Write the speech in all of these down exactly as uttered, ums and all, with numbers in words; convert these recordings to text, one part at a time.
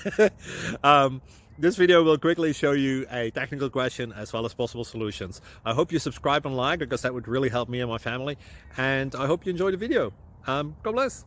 um, this video will quickly show you a technical question as well as possible solutions. I hope you subscribe and like, because that would really help me and my family. And I hope you enjoy the video. Um, God bless.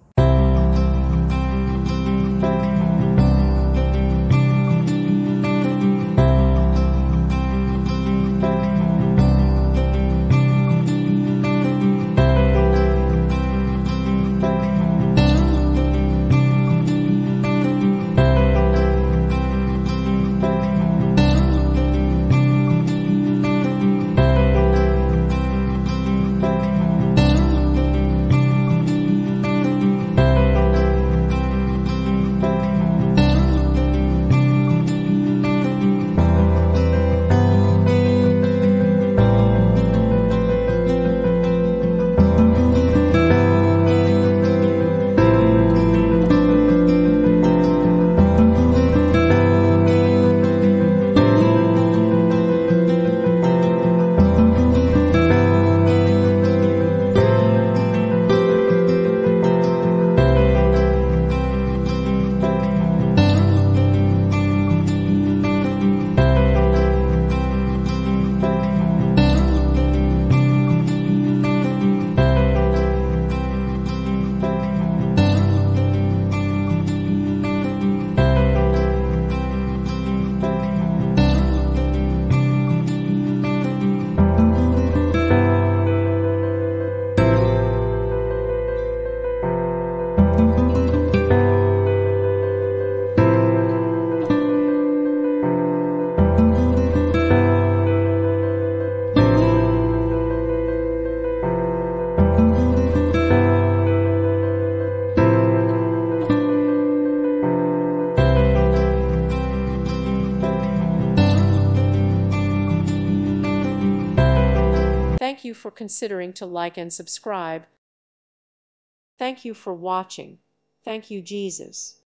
Thank you for considering to like and subscribe. Thank you for watching. Thank you, Jesus.